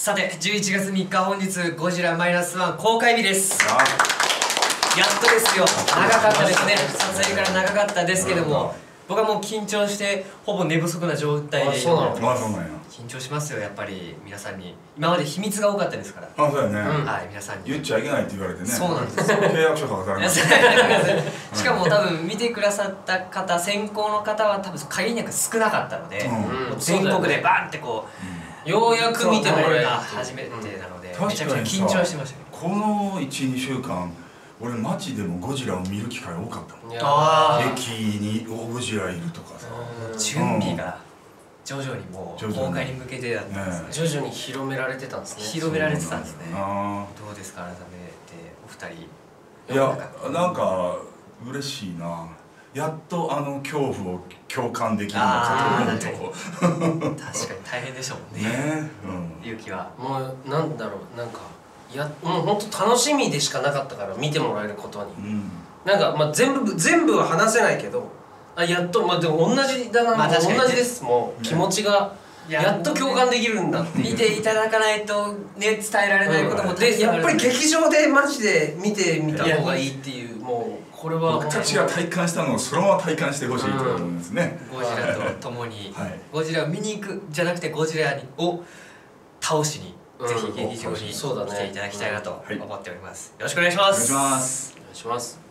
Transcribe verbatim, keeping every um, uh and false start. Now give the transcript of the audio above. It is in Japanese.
さてじゅういちがつみっか、本日ゴジラマイナスワン公開日です。やっとですよ。長かったですね。撮影から長かったですけども、僕はもう緊張してほぼ寝不足な状態で、 そうなの。 緊張しますよ、やっぱり。皆さんに今まで秘密が多かったですから。 あ、そうやね。 はい、皆さんに言っちゃいけないって言われてね。 そうなんですよ。 契約書書かれます。 しかも多分見てくださった方、先行の方は多分限りなく少なかったので、全国でバンってこうようやく見てもらえるが初めてなので、めちゃくちゃ緊張してましたね。 このいち、にしゅうかん俺街でもゴジラを見る機会多かったもん。駅にゴジラいるとかさ、 準備が徐々にもう公開に向けてだったんですね。 徐々に広められてたんですね。 広められてたんですね。どうですか、改めてお二人。 いや、なんか嬉しいな。やっとあの恐怖を共感できるのかと思うと、 確かに大変でしょうね。 ね、 勇気はもうなんだろう、なんかやもう本当楽しみでしかなかったから、見てもらえることに、なんかまあ全部全部は話せないけど、あ、やっと、まあでも同じだな、まあ同じです。もう気持ちがやっと共感できるんだって、 見ていただかないとね、伝えられないこともで、やっぱり劇場でマジで見てみた方がいいっていう、もうこれは僕たちが体感したのをそのまま体感してほしいと思うんですね。 ゴジラと共にゴジラを見に行くじゃなくて、ゴジラを倒しにぜひ劇場に来ていただきたいなと思っております。よろしくお願いします。 お願いします。 お願いします。